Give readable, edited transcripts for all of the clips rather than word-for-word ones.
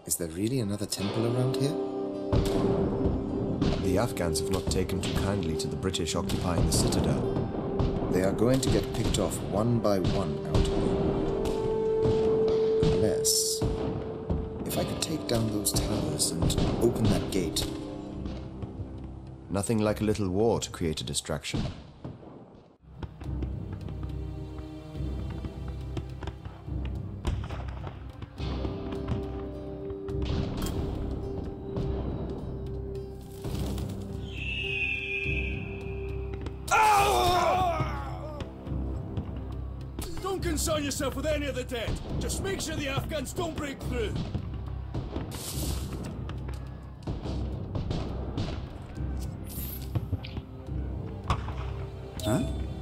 Is there really another temple around here? The Afghans have not taken too kindly to the British occupying the citadel. They are going to get picked off one by one out here. Unless... if I could take down those towers and open that gate. Nothing like a little war to create a distraction. Don't concern yourself with any of the dead. Just make sure the Afghans don't break through. Huh?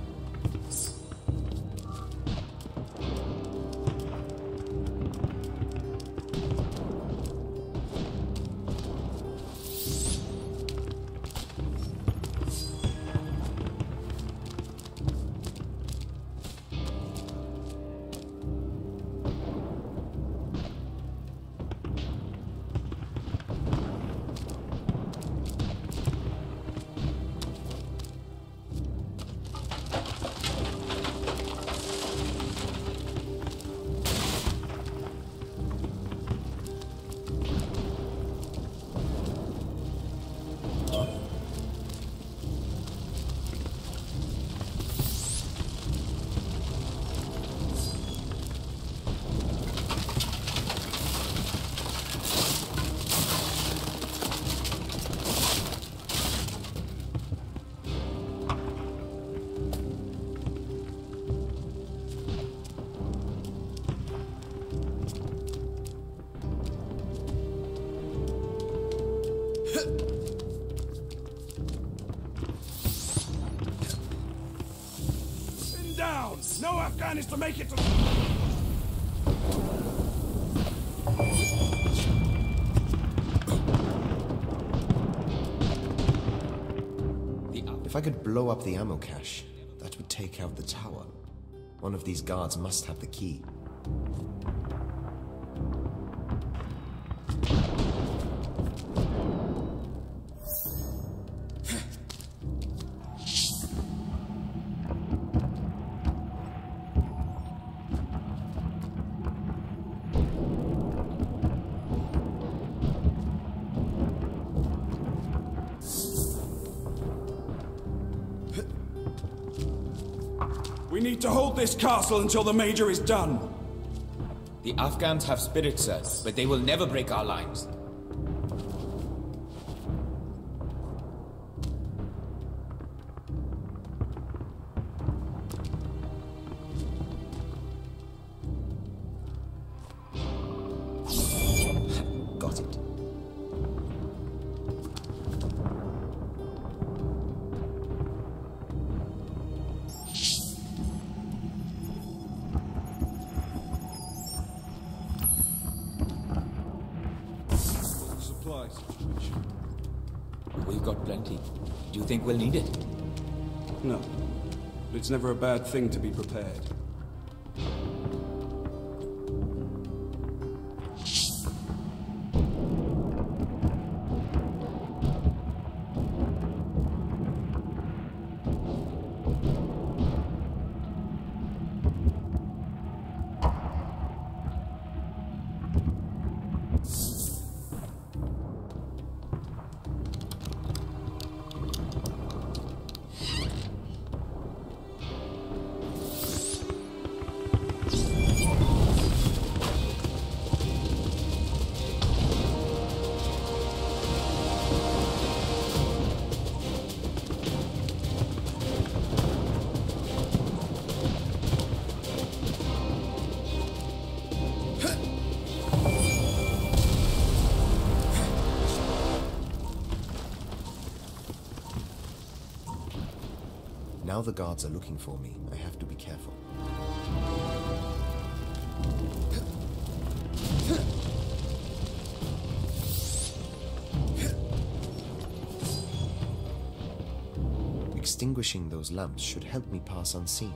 Down! No Afghan is to make it to... If I could blow up the ammo cache, that would take out the tower. One of these guards must have the key. We need to hold this castle until the Major is done. The Afghans have spirit cells, but they will never break our lines. Got it. Supply situation. We've got plenty. Do you think we'll need it? No. But it's never a bad thing to be prepared. Now the guards are looking for me. I have to be careful. Extinguishing those lamps should help me pass unseen.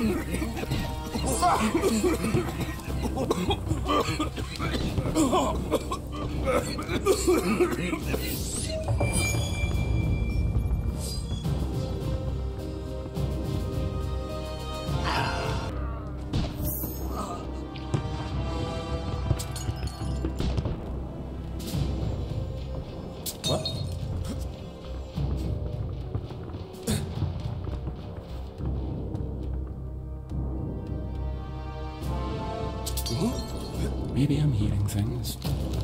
Maybe I'm hearing things.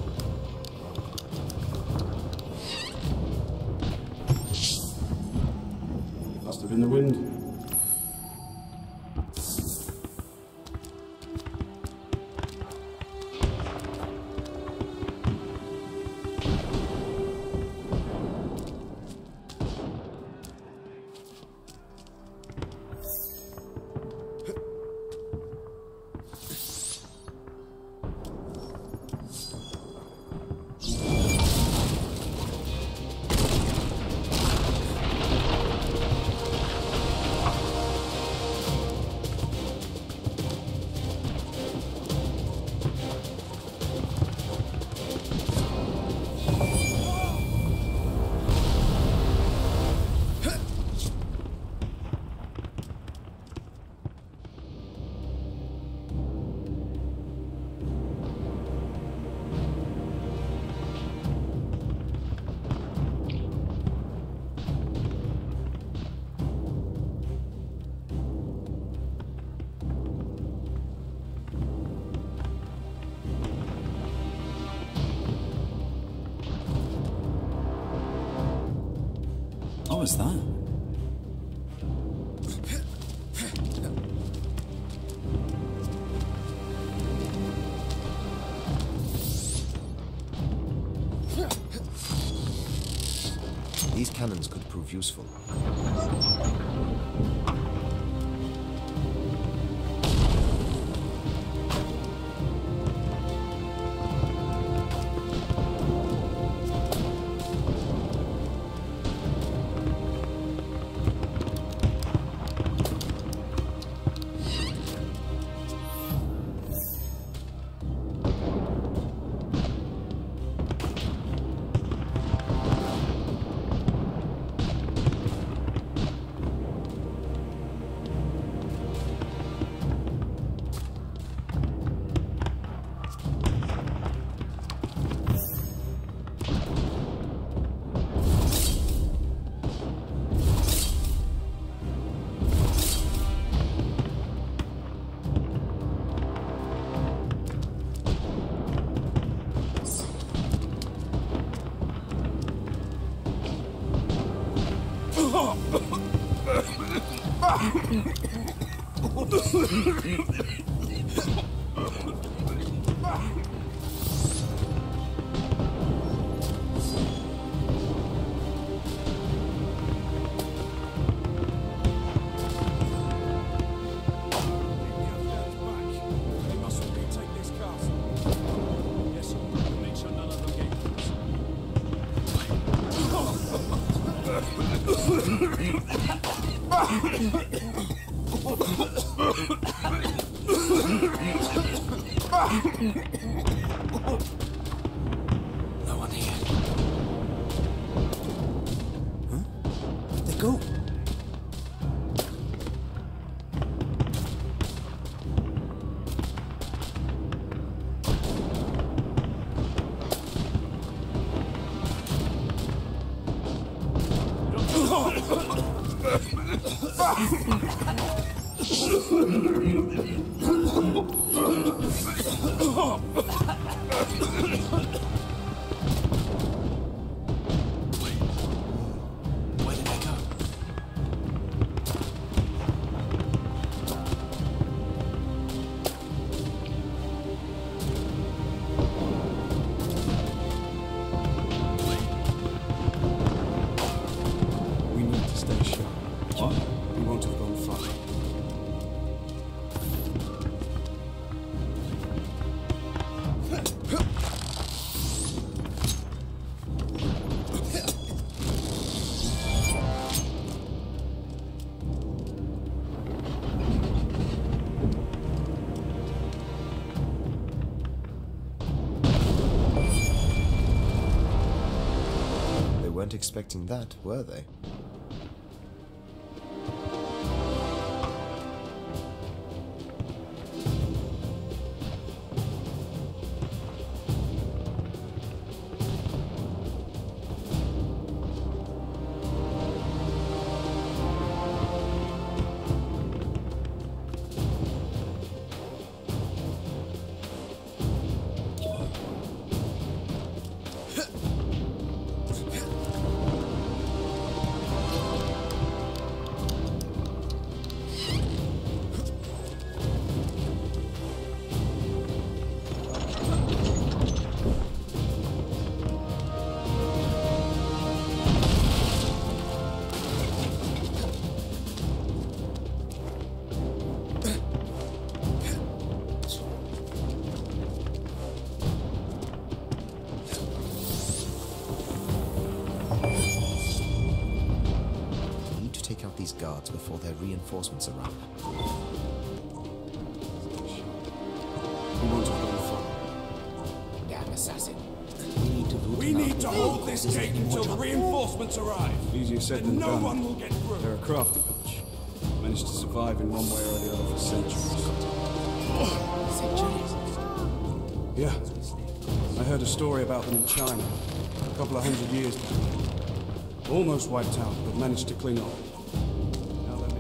Must have been the wind. What was that? These cannons could prove useful. No one here. Huh? Where'd they go? Where did they go? We need to stay sharp. What? We won't have gone far. weren't expecting that, were they? Guards before their reinforcements arrive. We want to go far. Damn assassin. We need to hold this gate until the reinforcements arrive. Easier said Then than no done. one will get through. They're a crafty bunch. Managed to survive in one way or the other for centuries. Centuries? Yeah. I heard a story about them in China. A couple of 100 years back. Almost wiped out, but managed to cling on. Now they're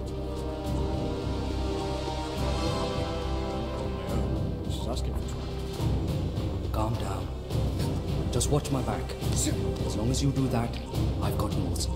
She's asking for trouble. Calm down. Just watch my back. As long as you do that, I've got yours.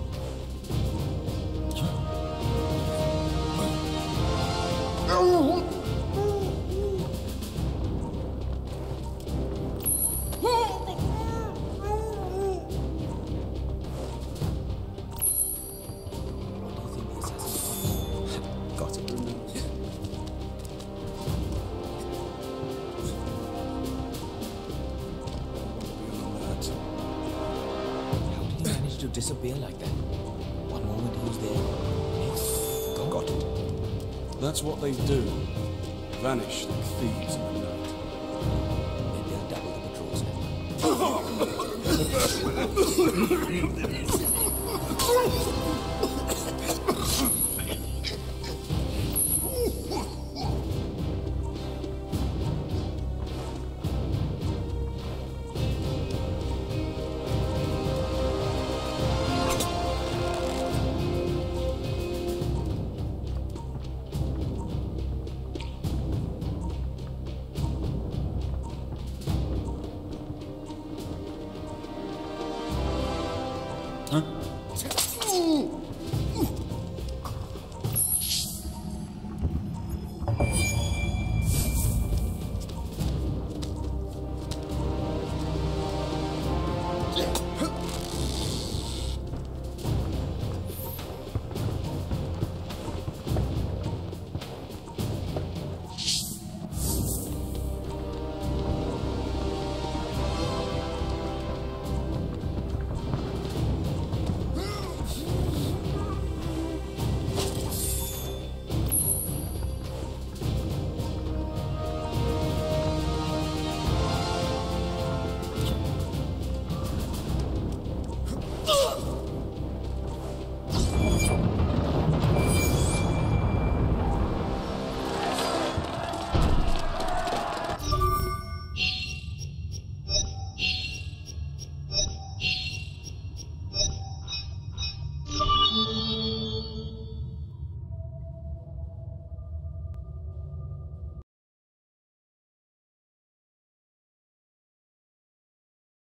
Disappear like that. One moment he was there, next, gone. Got it. That's what they do. Vanish like thieves in the night. Maybe I'll double the patrols now.